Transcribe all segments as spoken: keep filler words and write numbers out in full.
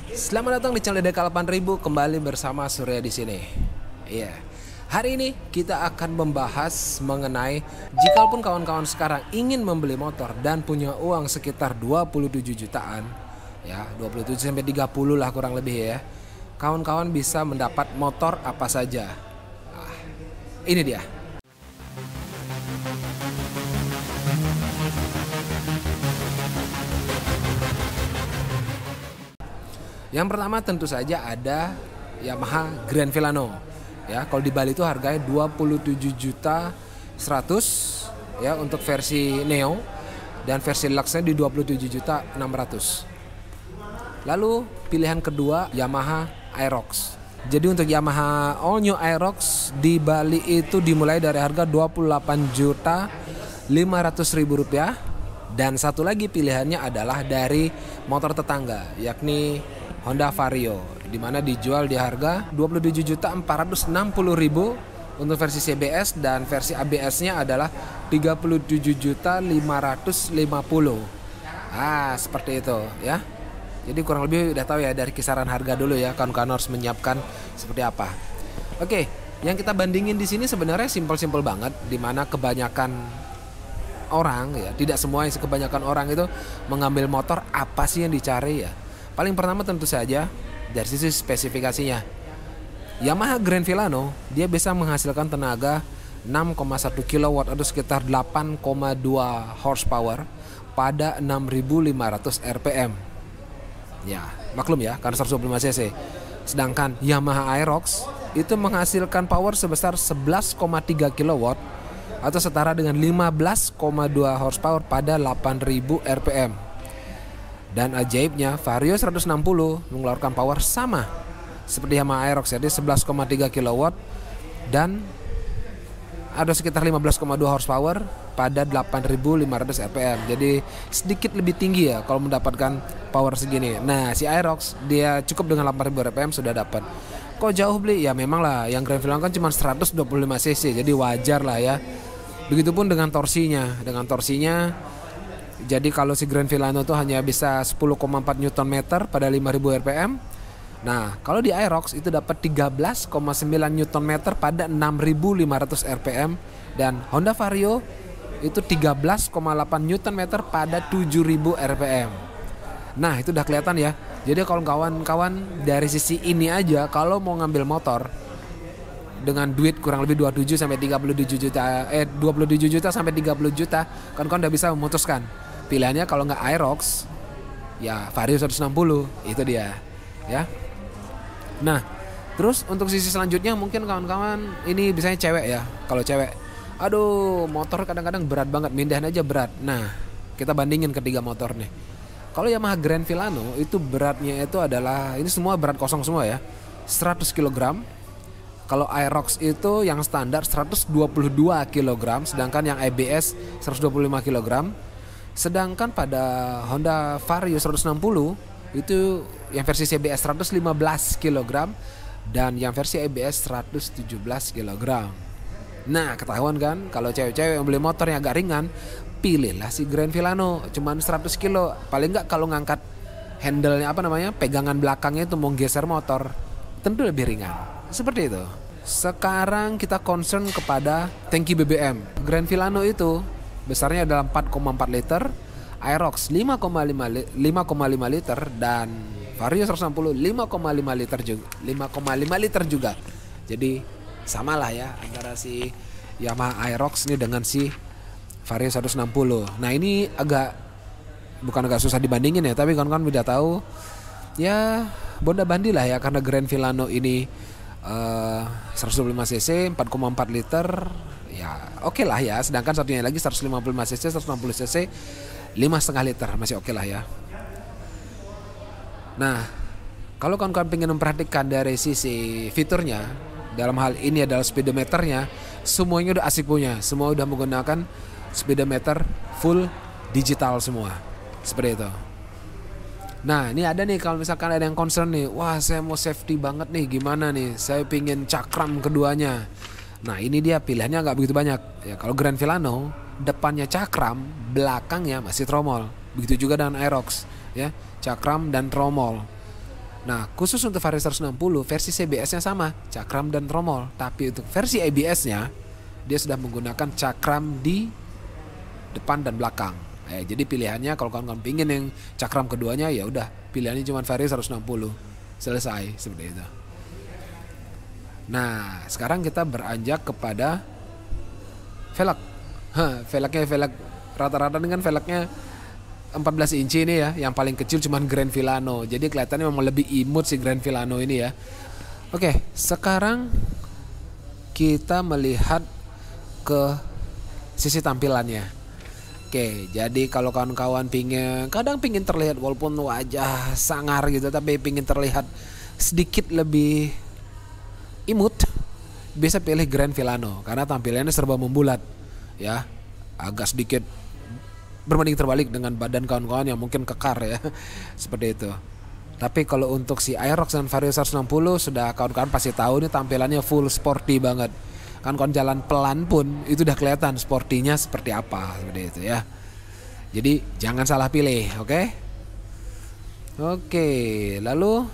Selamat datang di channel D K delapan ribu, kembali bersama Surya di sini. Iya. Hari ini kita akan membahas mengenai jikapun kawan-kawan sekarang ingin membeli motor dan punya uang sekitar dua puluh tujuh jutaan, ya, dua puluh tujuh sampai tiga puluh lah kurang lebih ya. Kawan-kawan bisa mendapat motor apa saja. Nah, ini dia. Yang pertama tentu saja ada Yamaha Grand Filano. Ya, kalau di Bali itu harganya dua puluh tujuh juta seratus ya untuk versi Neo, dan versi Luxe-nya di dua puluh tujuh juta enam ratus. Lalu pilihan kedua Yamaha Aerox. Jadi untuk Yamaha All New Aerox di Bali itu dimulai dari harga dua puluh delapan juta lima ratus ribu rupiah, dan satu lagi pilihannya adalah dari motor tetangga yakni Honda Vario, di mana dijual di harga dua puluh tujuh juta empat ratus enam puluh ribu untuk versi C B S, dan versi A B S-nya adalah tiga puluh tujuh juta lima ratus lima puluh. Ah, seperti itu ya. Jadi kurang lebih udah tahu ya dari kisaran harga dulu ya, kawan-kawan harus menyiapkan seperti apa. Oke, yang kita bandingin di sini sebenarnya simpel-simpel banget, di mana kebanyakan orang ya, tidak semua, yang kebanyakan orang itu mengambil motor apa sih yang dicari ya. Paling pertama tentu saja dari sisi spesifikasinya. Yamaha Grand Filano dia bisa menghasilkan tenaga enam koma satu kilowatt atau sekitar delapan koma dua horsepower pada enam ribu lima ratus R P M. Ya, maklum ya, karena seratus dua puluh lima cc. Sedangkan Yamaha Aerox itu menghasilkan power sebesar sebelas koma tiga kilowatt atau setara dengan lima belas koma dua horsepower pada delapan ribu R P M. Dan ajaibnya Vario seratus enam puluh mengeluarkan power sama seperti Yamaha Aerox, jadi sebelas koma tiga kilowatt dan ada sekitar lima belas koma dua horsepower pada delapan ribu lima ratus R P M. Jadi sedikit lebih tinggi ya kalau mendapatkan power segini. Nah, si Aerox dia cukup dengan delapan ribu R P M sudah dapat. Kok jauh beli? Ya memang lah, yang Grand Filano kan cuma seratus dua puluh lima cc, jadi wajar lah ya. Begitupun dengan torsinya. Dengan torsinya, jadi kalau si Grand Filano itu hanya bisa sepuluh koma empat newton meter pada lima ribu R P M. Nah, kalau di Aerox itu dapat tiga belas koma sembilan newton meter pada enam ribu lima ratus R P M, dan Honda Vario itu tiga belas koma delapan newton meter pada tujuh ribu R P M. Nah, itu udah kelihatan ya. Jadi kalau kawan-kawan dari sisi ini aja kalau mau ngambil motor dengan duit kurang lebih dua puluh tujuh sampai tiga puluh tujuh juta eh dua puluh tujuh juta sampai tiga puluh juta, kawan-kawan udah bisa memutuskan. Pilihannya kalau nggak Aerox ya Vario seratus enam puluh, itu dia ya. Nah, terus untuk sisi selanjutnya mungkin kawan-kawan ini biasanya cewek ya. Kalau cewek, aduh motor kadang-kadang berat banget, mindahin aja berat. Nah, kita bandingin ketiga motor nih. Kalau Yamaha Grand Filano itu beratnya itu adalah, ini semua berat kosong semua ya, seratus kilogram. Kalau Aerox itu yang standar seratus dua puluh dua kilogram, sedangkan yang A B S seratus dua puluh lima kilogram. Sedangkan pada Honda Vario seratus enam puluh itu yang versi C B S seratus lima belas kilogram dan yang versi A B S seratus tujuh belas kilogram. Nah, ketahuan kan kalau cewek-cewek yang beli motor yang agak ringan, pilihlah si Grand Filano, cuman seratus kilo. Paling enggak kalau ngangkat handle-nya apa namanya, pegangan belakangnya itu mau geser motor, tentu lebih ringan. Seperti itu. Sekarang kita concern kepada tangki B B M. Grand Filano itu besarnya adalah empat koma empat liter, Aerox lima koma lima liter, dan Vario seratus enam puluh lima koma lima liter juga. lima koma lima liter juga. Jadi samalah ya antara si Yamaha Aerox ini dengan si Vario seratus enam puluh. Nah, ini agak bukan agak susah dibandingin ya, tapi kawan-kawan udah tahu ya bonda bandi lah ya, karena Grand Filano ini uh, seratus dua puluh lima cc empat koma empat liter ya oke okay lah ya, sedangkan satunya lagi seratus lima puluh lima cc seratus enam puluh cc lima koma lima liter, masih oke okay lah ya. Nah, kalau kawan-kawan pengen memperhatikan dari sisi fiturnya, dalam hal ini adalah speedometernya, semuanya udah asik punya, semua udah menggunakan speedometer full digital semua, seperti itu. Nah, ini ada nih kalau misalkan ada yang concern nih, wah saya mau safety banget nih, gimana nih, saya pingin cakram keduanya. Nah, ini dia pilihannya nggak begitu banyak ya. Kalau Grand Filano depannya cakram, belakangnya masih tromol. Begitu juga dengan Aerox ya, cakram dan tromol. Nah, khusus untuk Vario seratus enam puluh versi C B S-nya sama, cakram dan tromol. Tapi untuk versi A B S-nya dia sudah menggunakan cakram di depan dan belakang. Eh, jadi pilihannya kalau kawan-kawan pingin yang cakram keduanya, ya udah pilihannya cuma Vario seratus enam puluh. Selesai seperti itu. Nah, sekarang kita beranjak kepada velg. Hah, velgnya velg rata-rata dengan velgnya empat belas inci ini ya, yang paling kecil cuman Grand Filano. Jadi kelihatannya memang lebih imut si Grand Filano ini ya. Oke, sekarang kita melihat ke sisi tampilannya. Oke, jadi kalau kawan-kawan pingin, kadang pingin terlihat walaupun wajah sangar gitu, tapi pingin terlihat sedikit lebih imut, bisa pilih Grand Filano karena tampilannya serba membulat ya, agak sedikit berbanding terbalik dengan badan kawan-kawan yang mungkin kekar ya, seperti itu. Tapi kalau untuk si Aerox dan Vario seratus enam puluh sudah kawan-kawan pasti tahu ini tampilannya full sporty banget. Kan kawan jalan pelan pun itu udah kelihatan sportinya seperti apa, seperti itu ya. Jadi jangan salah pilih, oke? Okay? Oke, okay, lalu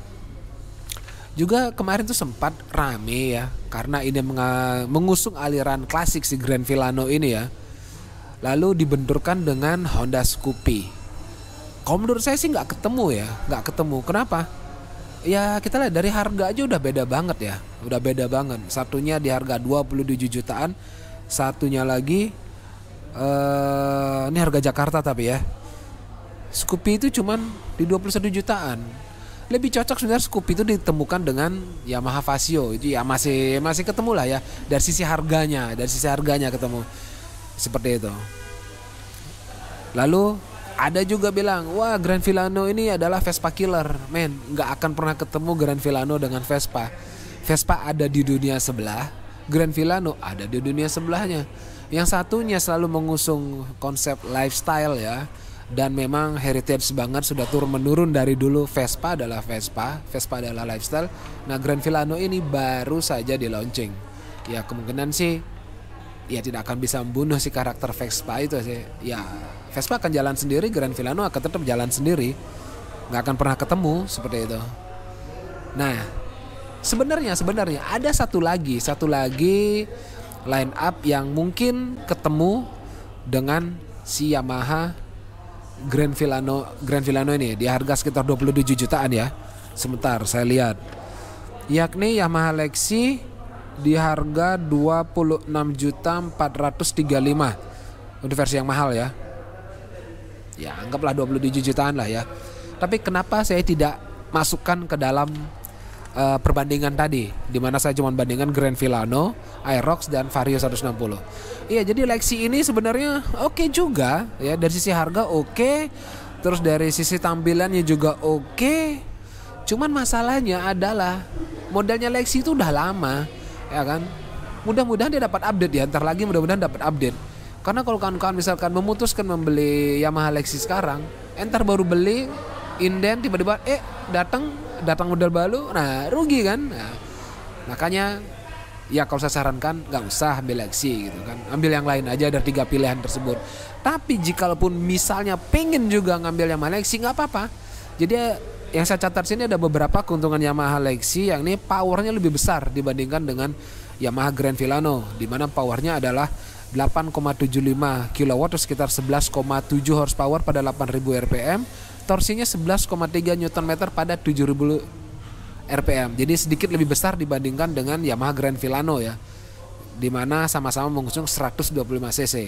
juga kemarin tuh sempat rame ya karena ini mengusung aliran klasik si Grand Filano ini ya. Lalu dibenturkan dengan Honda Scoopy. Kalau menurut saya sih nggak ketemu ya, nggak ketemu. Kenapa? Ya kita lihat dari harga aja udah beda banget ya, udah beda banget. Satunya di harga dua puluh tujuh jutaan, satunya lagi uh, ini harga Jakarta tapi ya. Scoopy itu cuman di dua puluh satu jutaan. Lebih cocok sebenarnya Scoopy itu ditemukan dengan Yamaha Vasio. Itu ya masih masih ketemu lah ya dari sisi harganya, dari sisi harganya ketemu. Seperti itu. Lalu ada juga bilang, wah Grand Filano ini adalah Vespa killer. Men, gak akan pernah ketemu Grand Filano dengan Vespa. Vespa ada di dunia sebelah, Grand Filano ada di dunia sebelahnya. Yang satunya selalu mengusung konsep lifestyle ya, dan memang heritage banget, sudah turun menurun dari dulu. Vespa adalah Vespa, Vespa adalah lifestyle. Nah Grand Filano ini baru saja di launching. Ya kemungkinan sih ya tidak akan bisa membunuh si karakter Vespa itu sih. Ya Vespa akan jalan sendiri, Grand Filano akan tetap jalan sendiri, nggak akan pernah ketemu seperti itu. Nah sebenarnya sebenarnya ada satu lagi satu lagi line up yang mungkin ketemu dengan si Yamaha Grand Filano Grand Filano ini di harga sekitar dua puluh tujuh jutaan ya. Sebentar saya lihat, yakni Yamaha Lexi di harga dua puluh enam juta empat ratus tiga puluh lima untuk versi yang mahal ya. Ya anggaplah dua puluh tujuh jutaan lah ya. Tapi kenapa saya tidak masukkan ke dalam uh, perbandingan tadi, di mana saya cuma bandingkan Grand Filano, Aerox dan Vario seratus enam puluh. Iya, jadi Lexi ini sebenarnya oke okay juga ya, dari sisi harga oke, okay, terus dari sisi tampilannya juga oke. Okay. Cuman masalahnya adalah modelnya Lexi itu udah lama ya kan. Mudah-mudahan dia dapat update ya, ntar lagi mudah-mudahan dapat update. Karena kalau kawan-kawan misalkan memutuskan membeli Yamaha Lexi sekarang, entar baru beli, inden tiba-tiba eh datang datang model baru, nah rugi kan. Nah, makanya ya kalau saya sarankan nggak usah ambil Lexi gitu kan, ambil yang lain aja dari tiga pilihan tersebut. Tapi jikalaupun misalnya pengen juga ngambil Yamaha Lexi nggak apa-apa. Jadi yang saya catat sini ada beberapa keuntungan Yamaha Lexi yang ini powernya lebih besar dibandingkan dengan Yamaha Grand Filano, di mana powernya adalah delapan koma tujuh lima kilowatt atau sekitar sebelas koma tujuh horsepower pada delapan ribu R P M, torsinya sebelas koma tiga newton meter pada tujuh ribu R P M. Jadi sedikit lebih besar dibandingkan dengan Yamaha Grand Filano ya, di mana sama-sama mengusung seratus dua puluh lima cc.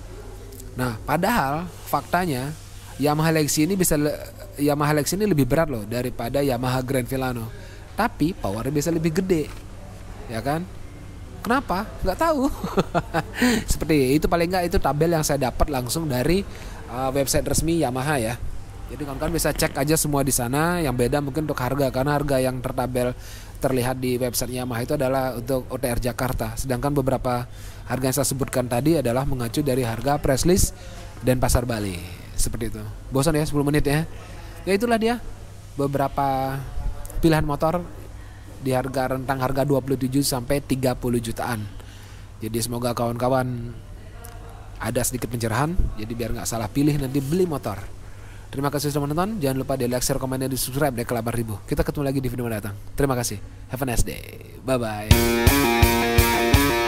Nah, padahal faktanya Yamaha Lexi ini bisa Yamaha Lexi ini lebih berat loh daripada Yamaha Grand Filano. Tapi powernya bisa lebih gede. Ya kan? Kenapa? Nggak tahu. Seperti itu, paling nggak itu tabel yang saya dapat langsung dari uh, website resmi Yamaha ya. Jadi kawan-kawan bisa cek aja semua di sana. Yang beda mungkin untuk harga, karena harga yang tertabel terlihat di website Yamaha itu adalah untuk O T R Jakarta. Sedangkan beberapa harga yang saya sebutkan tadi adalah mengacu dari harga press list dan pasar Bali. Seperti itu. Bosan ya sepuluh menit ya. Ya itulah dia beberapa pilihan motor di harga rentang harga dua puluh tujuh sampai tiga puluh jutaan. Jadi semoga kawan-kawan ada sedikit pencerahan, jadi biar nggak salah pilih nanti beli motor. Terima kasih sudah menonton. Jangan lupa di like, share, komen, dan di subscribe deh ke Labar Ribu. Kita ketemu lagi di video mendatang. Terima kasih. Have a nice day. Bye bye.